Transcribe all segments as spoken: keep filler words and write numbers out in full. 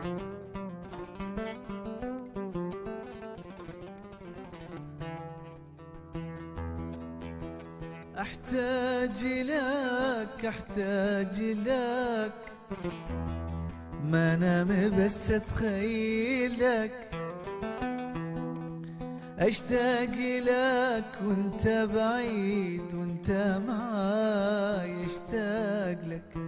احتاج لك احتاج لك ما انام بس اتخيلك، اشتاق لك وانت بعيد وانت معاي اشتاق لك.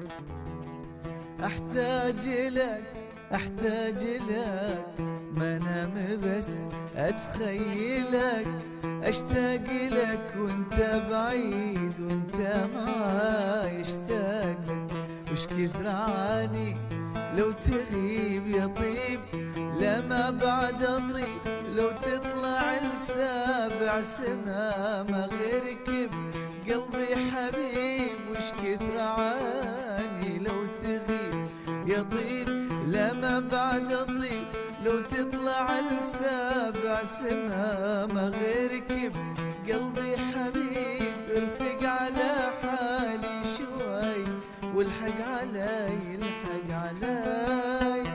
احتاج لك احتاج لك ما انام بس اتخيلك، اشتاق لك وانت بعيد وانت معاي اشتاق لك. وش كثر عاني لو تغيب يا طيب، لما بعد اطيب لو تطلع لسابع سما ما غيرك بقلبي حبيب. وش كثر عاني لو تغيب يا طيب، لما بعد اطيب لو تطلع لسابع سما ما غيرك بقلبي حبيب. ارفق على حالي شوي والحق علي الحق علي.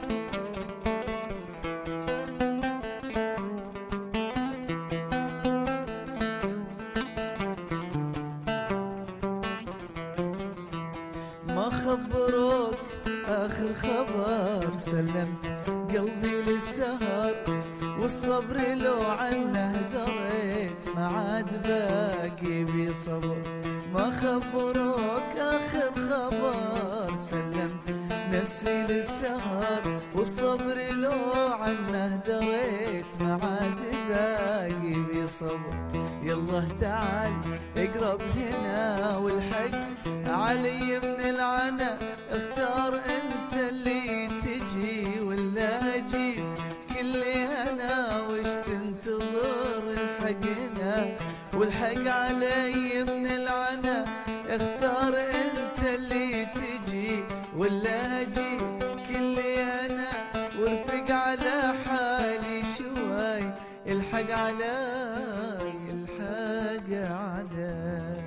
ما خبروك آخر خبر، سلمت قلبي للسهر والصبر لو عنه دريت ما عاد باقي بي صبر. ما خبروك آخر خبر، سلمت نفسي للسهر والصبر لو عنه دريت ما عاد باقي بي صبر. يلا تعال اقرب هنا والحق علي من العنا، اختار انت اللي تجي ولا اجي كلي انا. وش تنتظر الحقنا والحق علي من العنا، اختار انت اللي تجي ولا اجي كلي انا. وارفق على حالي شوي الحق علي الحق علي.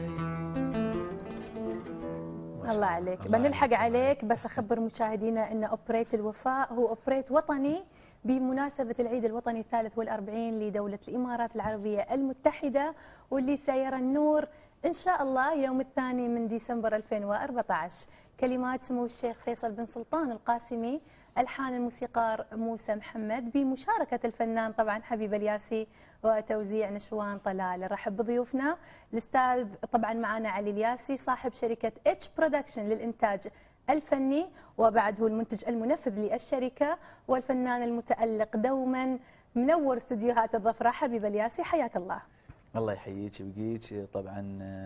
الله عليك، بنلحق عليك. بس اخبر مشاهدينا ان اوبريت الوفاء هو اوبريت وطني بمناسبة العيد الوطني الثالث والأربعين لدولة الإمارات العربية المتحدة، واللي سيرى النور إن شاء الله يوم الثاني من ديسمبر ألفين وأربعة عشر. كلمات سمو الشيخ فيصل بن سلطان القاسمي، ألحان الموسيقار موسى محمد، بمشاركة الفنان طبعا حبيب الياسي، وتوزيع نشوان طلال. نرحب بضيوفنا الأستاذ طبعا معنا علي الياسي صاحب شركة اتش برودكشن للإنتاج الفني، وبعد هو المنتج المنفذ للشركة، والفنان المتألق دوما منور استديوهات الظفرة حبيب الياسي. حياك الله. الله يحييك ويبقيك. طبعا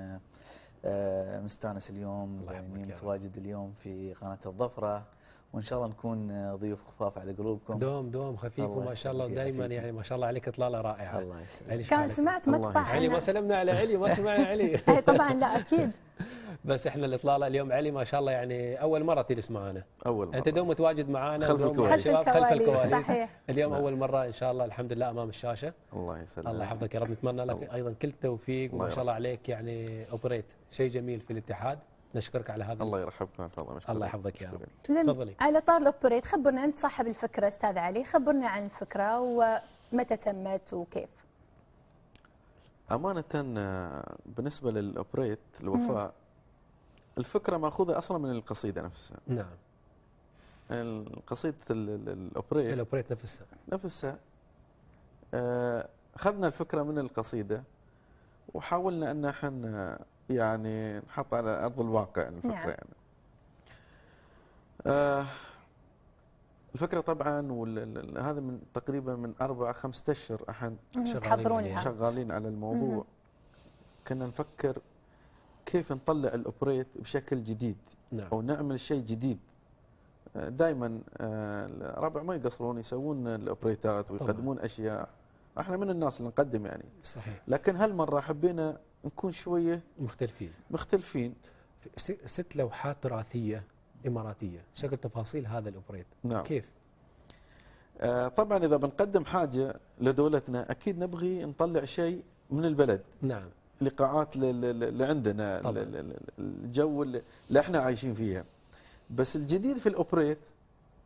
مستانس اليوم اني متواجد اليوم في قناة الظفرة، وان شاء الله نكون ضيوف خفاف على قلوبكم. دوم دوم خفيف وما شاء الله ودائما يعني ما شاء الله عليك اطلاله رائعه. الله يسلمك. كان سمعت مقطع علي، ما سلمنا على علي، ما سمعنا علي. طبعا لا اكيد. بس احنا الاطلاله اليوم علي ما شاء الله يعني اول مره تجلس معنا. اول مره. انت دوم متواجد معنا خلف الكواليس. خلف الكواليس. صحيح. اليوم نعم. اول مره ان شاء الله الحمد لله امام الشاشه. الله يسلمك. الله يحفظك يا رب. نتمنى لك الله. ايضا كل التوفيق وما شاء الله عليك يعني اوبريت شيء جميل في الاتحاد. نشكرك على هذا. الله يرحبك ان شاء الله. مشكور. الله يحفظك يا رب. تفضلي. على طار الاوبريت، خبرنا انت صاحب الفكره استاذ علي، خبرنا عن الفكره ومتى تمت وكيف. امانه بالنسبه للاوبريت الوفاء، الفكره ماخوذه اصلا من القصيده نفسها. نعم. القصيده الاوبريت الاوبريت نفسها نفسها اخذنا الفكره من القصيده وحاولنا ان احنا يعني نحط على ارض الواقع الفكره. نعم. يعني آه الفكره طبعا هذا من تقريبا من اربع خمسة اشهر احنا شغالين شغالين على الموضوع. مم. كنا نفكر كيف نطلع الاوبريت بشكل جديد. نعم. او نعمل شيء جديد. دائما الربع ما يقصرون يسوون الاوبريتات ويقدمون طبعا. اشياء احنا من الناس اللي نقدم يعني. صحيح. لكن هالمره حبينا نكون شويه مختلفين مختلفين ست لوحات تراثيه اماراتيه، شكل تفاصيل هذا الاوبريت. نعم. كيف؟ آه طبعا اذا بنقدم حاجه لدولتنا اكيد نبغي نطلع شيء من البلد. نعم. لقاءات اللي عندنا طبعا. الجو اللي احنا عايشين فيها. بس الجديد في الاوبريت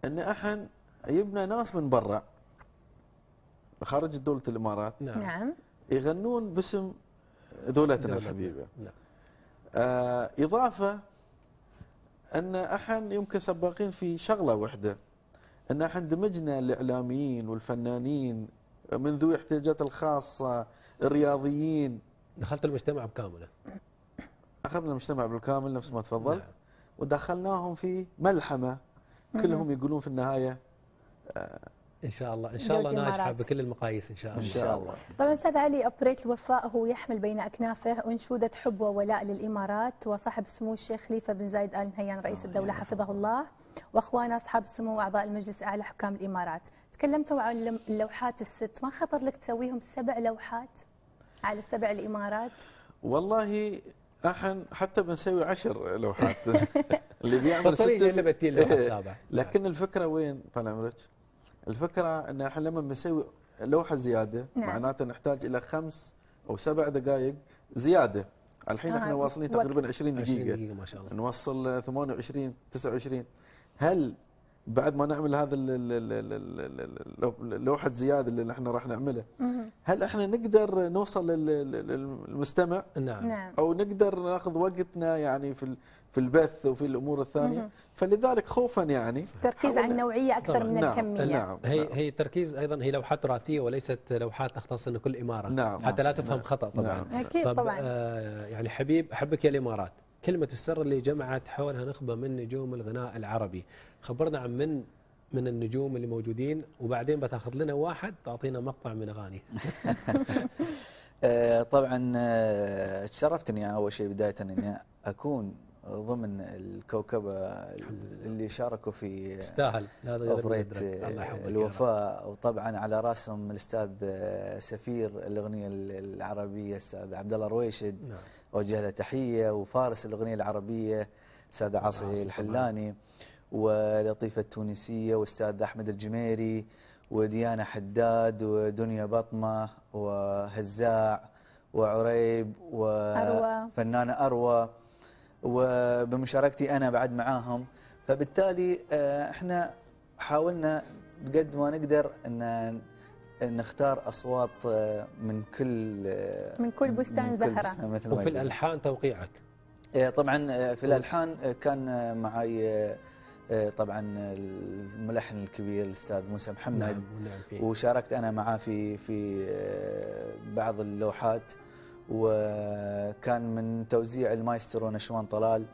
ان احنا يبنى ناس من برا خارج دولة الامارات نعم, نعم. يغنون باسم دولتنا الحبيبه. نعم. آه اضافه ان احنا يمكن سباقين في شغله واحده، ان احنا دمجنا الاعلاميين والفنانين من ذوي الاحتياجات الخاصه، الرياضيين، دخلت المجتمع بكامله. اخذنا المجتمع بالكامل نفس ما تفضلت. نعم. ودخلناهم في ملحمه كلهم يقولون في النهايه آه ان شاء الله ان شاء الله ناجحه بكل المقاييس ان شاء الله. ان شاء الله. طبعا استاذ علي، اوبريت الوفاء هو يحمل بين اكنافه انشوده حب وولاء للامارات، وصاحب سمو الشيخ خليفه بن زايد ال نهيان رئيس الدوله حفظه الله، واخوانه اصحاب السمو واعضاء المجلس الاعلى حكام الامارات. تكلمتوا عن اللوحات الست، ما خطر لك تسويهم سبع لوحات على السبع الامارات؟ والله احنا حتى بنسوي عشر لوحات اللي بيعمل ست اللي بتي اللوحه السابعه. لكن الفكره وين طال عمرك؟ الفكره ان احنا لما بنسوي لوحه زياده نعم. معناته نحتاج الى خمس او سبع دقائق زياده. الحين آه احنا واصلين تقريبا عشرين دقيقه, دقيقة ما شاء الله. نوصل ثمانية وعشرين تسعة وعشرين. هل بعد ما نعمل هذا اللوحه زياده اللي احنا راح نعملها، هل احنا نقدر نوصل للمستمع؟ نعم. نعم. او نقدر ناخذ وقتنا يعني في في البث وفي الامور الثانيه؟ فلذلك خوفا يعني تركيز على النوعيه اكثر طبعا. من نعم. الكميه. نعم. هي هي تركيز ايضا، هي لوحات تراثيه وليست لوحات تختص ان كل اماره. نعم. حتى لا نعم. تفهم خطا طبعا. نعم. اكيد طب طبعا. آه يعني حبيب احبك يا الامارات، كلمه السر اللي جمعت حولها نخبه من نجوم الغناء العربي، خبرنا عن من من النجوم اللي موجودين، وبعدين بتاخذ لنا واحد تعطينا مقطع من اغاني. طبعا تشرفت اني اول شيء بدايه اني اكون ضمن الكوكبه اللي شاركوا في تستاهل اوبريت الوفاء، وطبعا على راسهم الاستاذ سفير الاغنيه العربيه الاستاذ عبد الله رويشد. نعم. اوجه له تحيه، وفارس الاغنيه العربيه الاستاذ عاصي الحلاني، ولطيفه التونسيه واستاذ احمد الجميري، وديانا حداد، ودنيا بطمه، وهزاع، وعريب، وفنانه اروى، وبمشاركتي انا بعد معاهم. فبالتالي احنا حاولنا قد ما نقدر ان نختار اصوات من كل من كل بستان زهره. وفي الالحان توقيعك؟ طبعا في الالحان كان معي طبعا الملحن الكبير الاستاذ موسى محمد. نعم. نعم. وشاركت انا معاه في في بعض اللوحات، وكان من توزيع المايسترو نشوان طلال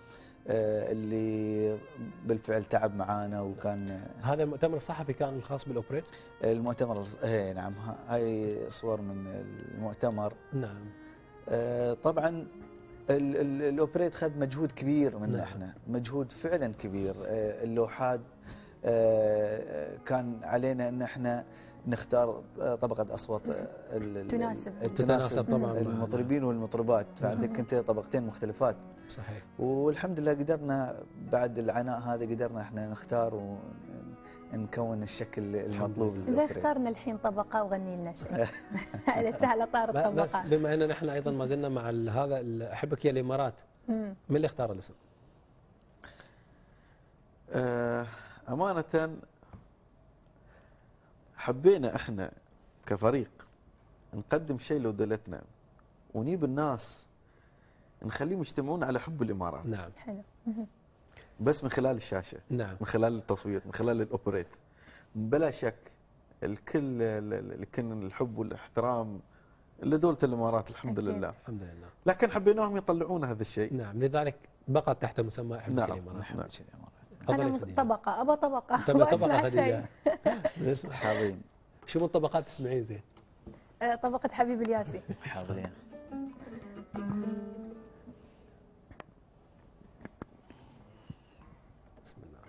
اللي بالفعل تعب معانا. وكان هذا المؤتمر الصحفي كان الخاص بالاوبريت؟ المؤتمر اي نعم، هاي صور من المؤتمر. نعم. طبعا الاوبريت خد مجهود كبير منا. نعم. احنا مجهود فعلا كبير. اللوحات كان علينا ان احنا نختار طبقه اصوات تناسب تناسب طبعا المطربين والمطربات. فعندك انت طبقتين مختلفات. صحيح. والحمد لله قدرنا بعد العناء هذا قدرنا احنا نختار ونكون الشكل المطلوب. زي اخترنا الحين طبقه وغني لنا شيء على سهله طار الطبقه. بس بما ان نحن ايضا ما زلنا مع هذا احبك يا الامارات، من اللي اختار الاسم؟ آه امانه حبينا احنا كفريق نقدم شيء لدولتنا، ونجيب الناس نخليهم يجتمعون على حب الامارات. نعم. حلو. بس من خلال الشاشه. نعم. من خلال التصوير، من خلال الاوبريت. بلا شك الكل لكن الحب والاحترام لدولة الامارات الحمد أكيد. لله. الحمد لله. لكن حبيناهم يطلعون هذا الشيء. نعم، لذلك بقت تحت مسمى احبك نعم. الامارات. نعم. انا طبقه ابى طبقه واسمع شيء. حاضرين. شو من طبقات تسمعين زين؟ طبقه حبيب الياسي. حاضرين. بسم الله.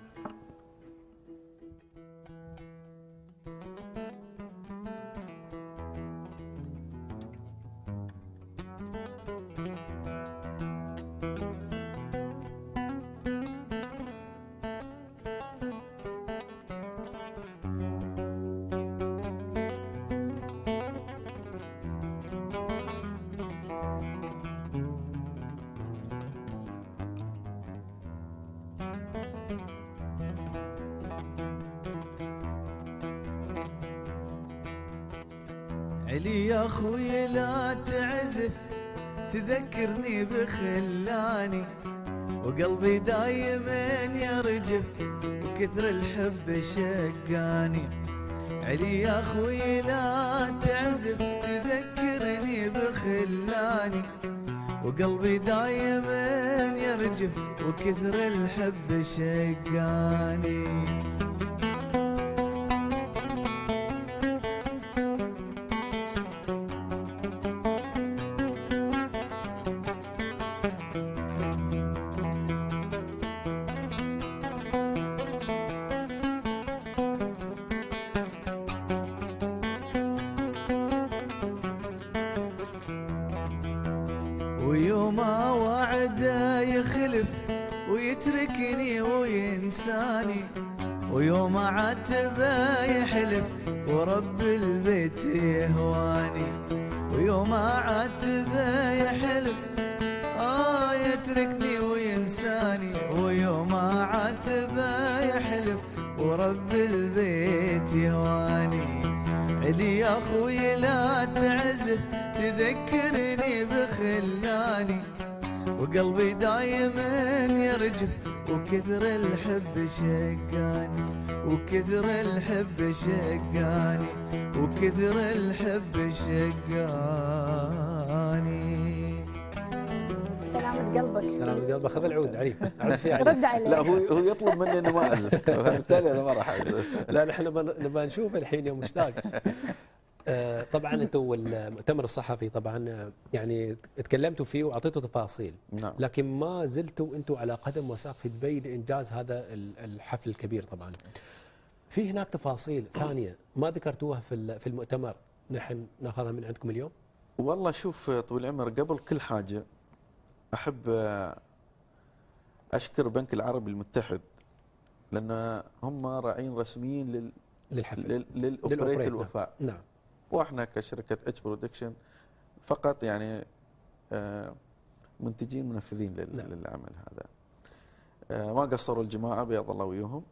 علي يا اخوي لا تعزف تذكرني بخلاني وقلبي دايما يرجف وكثر الحب شقاني. علي يا اخوي لا تعزف تذكرني بخلاني وقلبي دايما يرجف وكثر الحب شقاني. ويوم وعده يخلف ويتركني وينساني ويوم عاتبه يحلف ورب البيت يهواني. ويوم عاتبه يحلف آه يتركني وينساني ويوم عاتبه يحلف ورب البيت يهواني. علي يا اخوي لا تعزف تذكرني بخلاني وقلبي دايما يرجف وكثر الحب شقاني وكثر الحب شقاني وكثر الحب شقاني. سلامة قلبك. سلامة قلبك. خذ العود علي اعزف فيه علي. رد عليه. لا هو هو يطلب مني انه ما اعزف فبالتالي انا ما راح اعزف. لا نحن نبغى نشوف الحين يوم مشتاق. آه طبعا انتم المؤتمر الصحفي طبعا يعني تكلمتوا فيه واعطيتوا تفاصيل. نعم. لكن ما زلتوا انتم على قدم وساق في دبي لانجاز هذا الحفل الكبير. طبعا في هناك تفاصيل ثانيه ما ذكرتوها في في المؤتمر نحن ناخذها من عندكم اليوم. والله شوف طويل العمر، قبل كل حاجه احب اشكر بنك العربي المتحد لان هم راعين رسميين لل للحفل للاوبريت الوفاء. نعم. واحنا كشركه اتش برودكشن فقط يعني منتجين منفذين نعم. للعمل هذا. ما قصروا الجماعه بيض الله وياهم.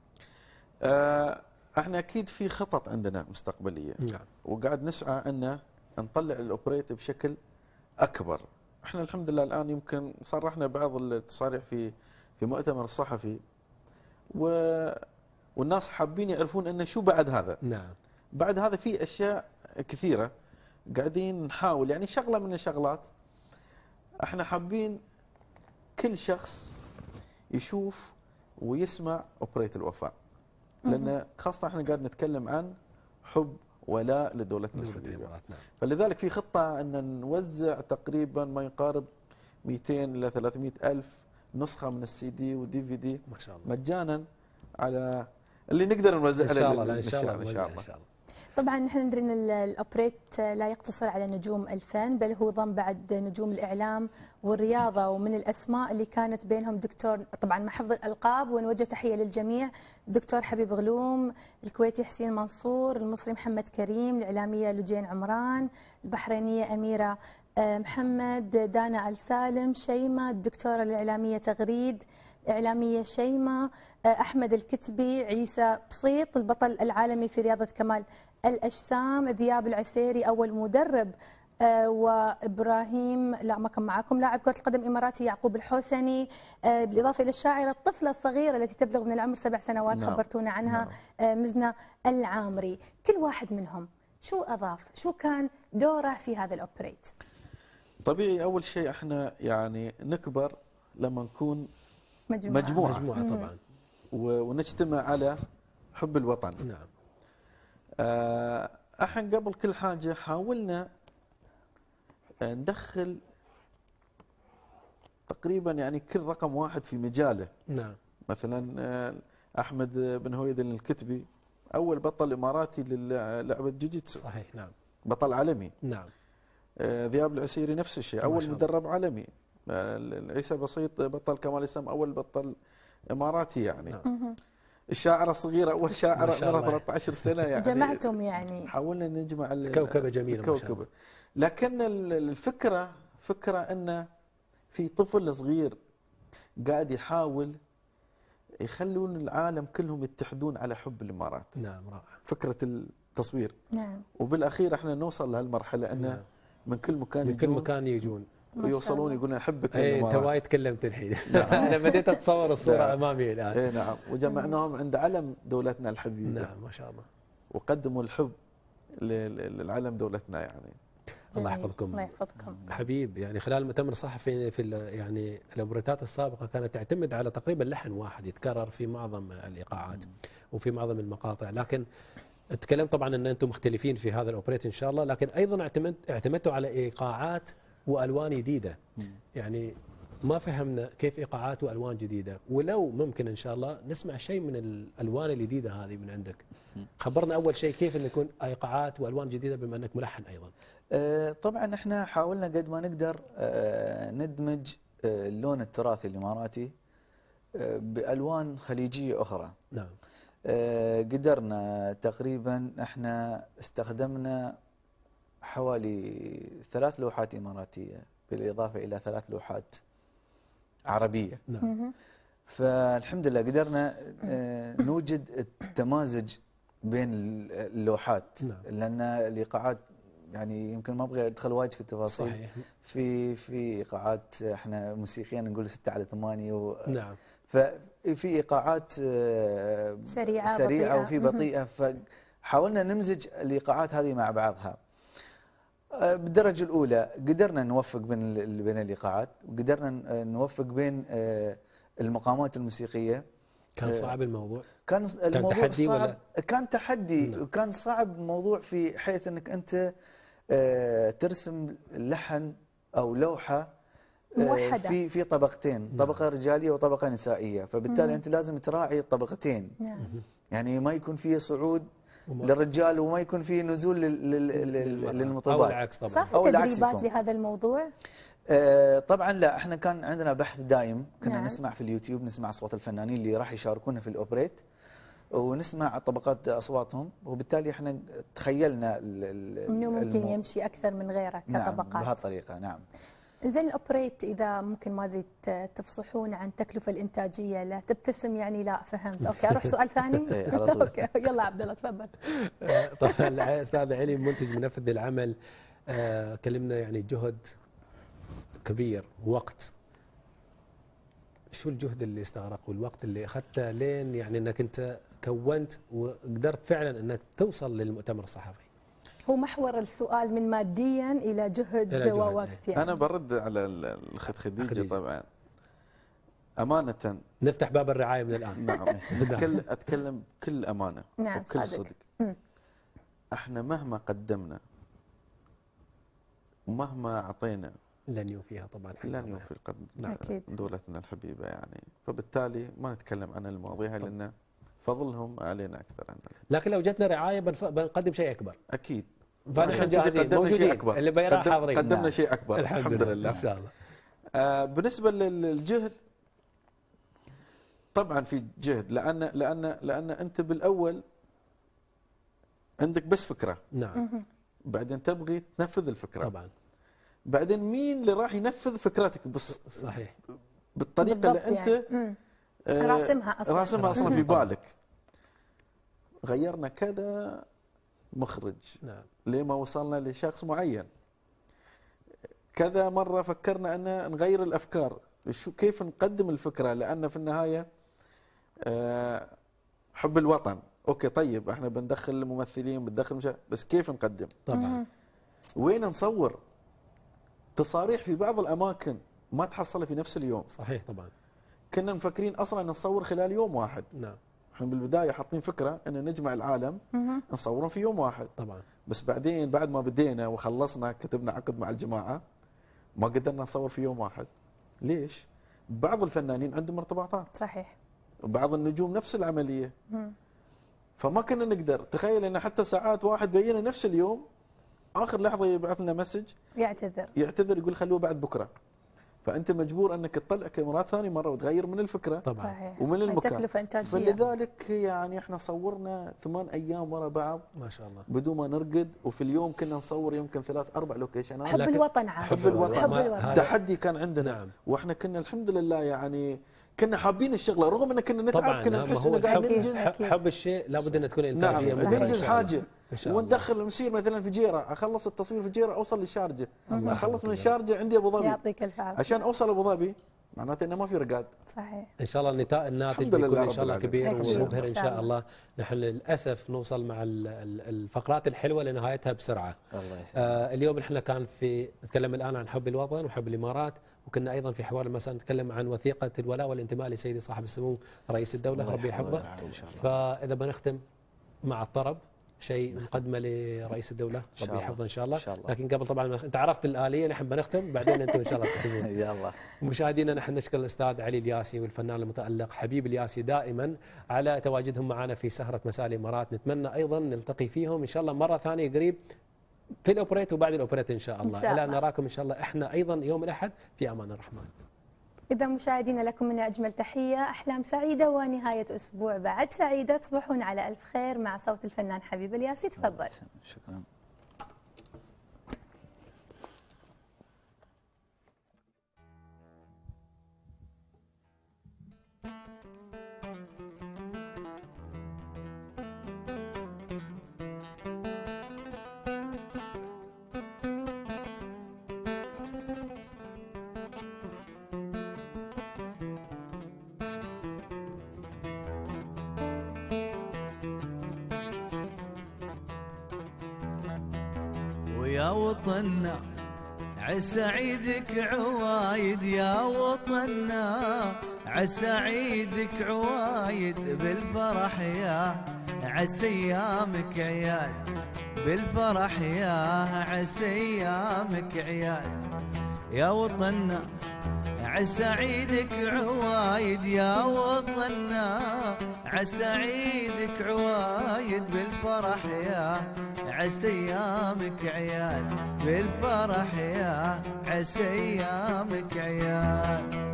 احنا اكيد في خطط عندنا مستقبليه. نعم. وقاعد نسعى ان نطلع الاوبريت بشكل اكبر. احنا الحمد لله الان يمكن صرحنا بعض التصاريح في في مؤتمر الصحفي و والناس حابين يعرفون انه شو بعد هذا. نعم. بعد هذا في اشياء كثيره قاعدين نحاول، يعني شغله من الشغلات احنا حابين كل شخص يشوف ويسمع اوبريت الوفاء، لان خاصه احنا قاعد نتكلم عن حب ولاء لدولتنا الحبيبه. فلذلك في خطه ان نوزع تقريبا ما يقارب مئتين الى ثلاثمئة الف نسخه من السي دي ودي في دي ما شاء الله مجانا على اللي نقدر نوزعها. ان شاء الله. ان شاء الله. ان شاء الله. طبعا نحن ندري ان الاوبريت لا يقتصر على نجوم الفن، بل هو ضم بعد نجوم الاعلام والرياضه، ومن الاسماء اللي كانت بينهم دكتور طبعا مع حفظ الالقاب ونوجه تحيه للجميع، الدكتور حبيب غلوم، الكويتي حسين منصور، المصري محمد كريم، الاعلاميه لجين عمران، البحرينيه اميره محمد، دانا ال سالم، شيماء، الدكتوره الاعلاميه تغريد، إعلامية شيماء، أحمد الكتبي، عيسى بسيط البطل العالمي في رياضة كمال الأجسام، ذياب العسيري أول مدرب، وإبراهيم لا ما كان معكم لاعب كرة القدم إماراتي يعقوب الحوسني، بالإضافة إلى الشاعرة الطفلة الصغيرة التي تبلغ من العمر سبع سنوات. نعم. خبرتونا عنها. نعم. مزنة العامري. كل واحد منهم شو أضاف؟ شو كان دوره في هذا الأوبريت؟ طبيعي أول شيء احنا يعني نكبر لما نكون مجموعة مجموعة, مجموعة طبعا ونجتمع على حب الوطن. نعم. آه احنا قبل كل حاجة حاولنا ندخل تقريبا يعني كل رقم واحد في مجاله. نعم. مثلا احمد بن هويدل الكتبي اول بطل اماراتي للعبة جوجيتسو. صحيح. نعم. بطل عالمي. نعم. آه ذياب العسيري نفس الشيء اول مدرب عالمي. عيسى بسيط بطل كمال الإسلام اول بطل اماراتي يعني. نعم. الشاعره الصغيره اول شاعره عمرها ثلاثة عشر سنه يعني جمعتم يعني حاولنا نجمع كوكبه جميله الكوكبه. لكن الفكره فكره ان في طفل صغير قاعد يحاول يخلون العالم كلهم يتحدون على حب الامارات. نعم. رائع. فكره تصوير. نعم. وبالاخير احنا نوصل لهالمرحله انه نعم. من كل مكان من كل مكان يجون ويوصلون يقولون احبك. اي انت وايد تكلمت الحين. انا بديت اتصور الصوره امامي الان. اي نعم. وجمعناهم عند علم دولتنا الحبيبه. نعم ما شاء الله. وقدموا الحب للعلم دولتنا يعني. الله يحفظكم. الله يحفظكم. حبيب يعني خلال المؤتمر الصحفي في يعني الاوبريتات السابقه كانت تعتمد على تقريبا لحن واحد يتكرر في معظم الايقاعات وفي معظم المقاطع، لكن تكلم طبعا ان انتم مختلفين في هذا الاوبريت ان شاء الله، لكن ايضا اعتمدت اعتمدتوا على ايقاعات والوان جديده. يعني ما فهمنا كيف ايقاعات والوان جديده، ولو ممكن ان شاء الله نسمع شيء من الالوان الجديده هذه من عندك. خبرنا اول شيء كيف ان يكون ايقاعات والوان جديده بما انك ملحن ايضا. آه طبعا احنا حاولنا قد ما نقدر آه ندمج آه اللون التراثي الاماراتي آه بالوان خليجيه اخرى. نعم. آه قدرنا تقريبا احنا استخدمنا حوالي ثلاث لوحات اماراتيه بالاضافه الى ثلاث لوحات عربيه. نعم. فالحمد لله قدرنا نوجد التمازج بين اللوحات. نعم. لان الايقاعات يعني يمكن ما ابغى ادخل وايد في التفاصيل. صحيح. في في ايقاعات احنا موسيقيا نقول ستة على ثمانية و نعم. ففي ايقاعات سريعه سريعه بطيئة. وفي بطيئه، فحاولنا نمزج الايقاعات هذه مع بعضها. بالدرجة الأولى قدرنا نوفق بين بين الإيقاعات، وقدرنا نوفق بين المقامات الموسيقية. كان صعب الموضوع؟ كان الموضوع كان تحدي صعب ولا؟ كان تحدي. نعم. وكان صعب الموضوع في حيث أنك أنت ترسم لحن أو لوحة موحدة في في طبقتين، طبقة رجالية وطبقة نسائية، فبالتالي مم. أنت لازم تراعي الطبقتين. نعم. يعني ما يكون في صعود للرجال وما يكون في نزول للمطربات، او العكس طبعا. صار في تدريبات لهذا الموضوع؟ آه طبعا لا، احنا كان عندنا بحث دائم، كنا نعم. نسمع في اليوتيوب، نسمع اصوات الفنانين اللي راح يشاركونا في الاوبريت ونسمع طبقات اصواتهم، وبالتالي احنا تخيلنا انه ممكن المو... يمشي اكثر من غيره كطبقات. نعم بهالطريقه. نعم. زين الاوبريت اذا ممكن ما ادري تفصحون عن التكلفه الانتاجيه له، تبتسم يعني لا فهمت. اوكي اروح سؤال ثاني. اي على طول. اوكي يلا عبد الله تفضل. طبعا استاذ علي منتج منفذ للعمل، آه كلمنا يعني جهد كبير، وقت. شو الجهد اللي استغرق والوقت اللي اخذته لين يعني انك انت كونت وقدرت فعلا انك توصل للمؤتمر الصحفي؟ هو محور السؤال من ماديا الى جهد, إلى جهد ووقت. يعني انا برد على الاخت خديجه, خديجة طبعا امانه. نفتح باب الرعايه من الان. نعم. اتكلم اتكلم بكل امانه. نعم وبكل صدق. احنا مهما قدمنا ومهما اعطينا لن يوفيها طبعا. لن يوفي القدر. نعم. دولتنا الحبيبه يعني، فبالتالي ما نتكلم عن المواضيع لان فضلهم علينا اكثر عنا. لكن لو جتنا رعايه بنقدم شيء اقدر. اكيد. فنحن جاهزين موجودين أكبر. اللي بيرى قدم حاضرين. قدمنا نعم. شيء اكبر. الحمد, الحمد لله ان شاء الله. آه بالنسبه للجهد طبعا في جهد، لان لان لان انت بالاول عندك بس فكره. نعم. بعدين تبغي تنفذ الفكره. طبعا. بعدين مين اللي راح ينفذ فكرتك بس صحيح بالطريقه اللي انت يعني. آه راسمها اصلا راسمها اصلا في بالك. غيرنا كذا مخرج. نعم. لما وصلنا لشخص معين. كذا مره فكرنا ان نغير الافكار، شو كيف نقدم الفكره، لان في النهايه أه حب الوطن. اوكي طيب احنا بندخل الممثلين بندخل مشا... بس كيف نقدم؟ طبعا. وين نصور؟ تصاريح في بعض الاماكن ما تحصلها في نفس اليوم. صحيح طبعا. كنا مفكرين اصلا نصور خلال يوم واحد. نعم. احنا بالبدايه حاطين فكره ان نجمع العالم نصورهم في يوم واحد. طبعا. بس بعدين بعد ما بدينا وخلصنا كتبنا عقد مع الجماعه ما قدرنا نصور في يوم واحد. ليش؟ بعض الفنانين عندهم ارتباطات. صحيح. وبعض النجوم نفس العمليه. مم. فما كنا نقدر. تخيل ان حتى ساعات واحد بينا نفس اليوم اخر لحظه يبعث لنا مسج يعتذر يعتذر يقول خلوه بعد بكره. فانت مجبور انك تطلع كاميرات ثاني مره وتغير من الفكره. طبعا. صحيح. ومن المكان. تكلفه انتاجيه. فلذلك يعني احنا صورنا ثمان ايام ورا بعض ما شاء الله بدون ما نرقد، وفي اليوم كنا نصور يمكن ثلاث اربع لوكيشنات. حب الوطن عاد. حب الوطن. حب الوطن. تحدي كان عندنا. نعم. واحنا كنا الحمد لله يعني كنا حابين الشغله رغم ان كنا نتعب كنا نحس انه قاعد ننجز. حب الشيء لابد ان تكون انتاجيه. نعم بننجز حاجه وندخل المسير مثلا في جيره، اخلص التصوير في جيره اوصل للشارجه، اخلص من الشارجه عندي ابو ظبي. يعطيك الف عافيه. عشان اوصل ابو ظبي معناته انه ما في رقاد. صحيح. ان شاء الله الناتج بيكون ان شاء الله كبير ومبهر ان شاء الله. نحن للاسف نوصل مع الفقرات الحلوه لنهايتها بسرعه. الله يسلمك. آه اليوم احنا كان في نتكلم الان عن حب الوطن وحب الامارات، وكنا ايضا في حوار المساء نتكلم عن وثيقه الولاء والانتماء لسيدي صاحب السمو رئيس الدوله ربي يحفظه. فاذا بنختم مع الطرب شيء مقدمه لرئيس الدوله ربي يحفظه ان شاء الله. لكن قبل طبعا انت عرفت الاليه نحن بنختم بعدين انتم ان شاء الله تختمون. يلا مشاهدينا نحن نشكر الاستاذ علي الياسي والفنان المتالق حبيب الياسي دائما على تواجدهم معنا في سهره مساء الامارات. نتمنى ايضا نلتقي فيهم ان شاء الله مره ثانيه قريب في الاوبريت وبعد الاوبريت ان شاء الله. الى ان نراكم ان شاء الله احنا ايضا يوم الاحد في امان الرحمن. إذا مشاهدينا لكم منا أجمل تحية، أحلام سعيدة ونهاية أسبوع بعد سعيدة، تصبحون على ألف خير مع صوت الفنان حبيب الياسي. تفضل. شكرا. ويا وطننا عسى عيدك عوايد، يا وطننا عسى عيدك عوايد، بالفرح يا عسى ايامك عياد، بالفرح يا عسى ايامك عياد. يا وطننا عسى عيدك عوايد، يا وطننا عسى عيدك عوايد، بالفرح يا عسى ايامك عياد، بالفرح يا عسى ايامك عياد.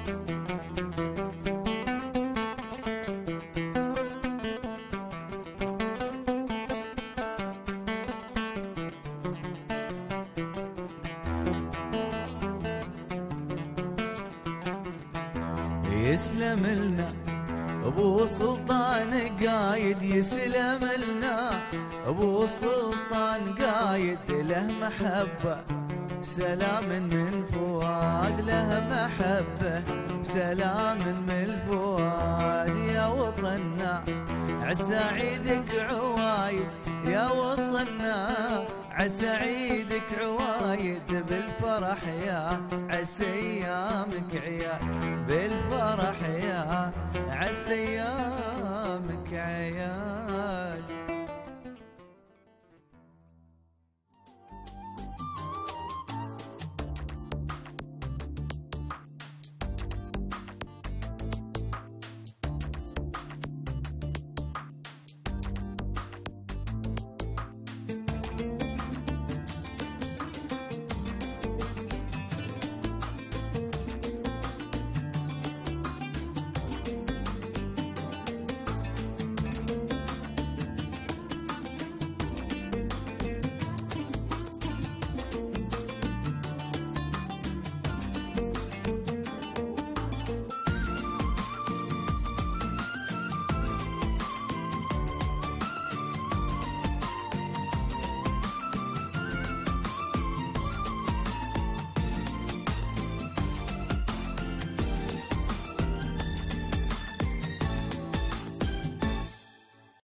يسلم لنا ابو سلطان قايد، يسلم لنا ابو سلطان قايد، له محبه سلام من فؤاد، له محبه سلام من الفؤاد. يا وطننا عسى عيدك عوايد، يا وطننا عسى عيدك عوايد، بالفرح يا عسى ايامك عياد، بالفرح يا عسى ايامك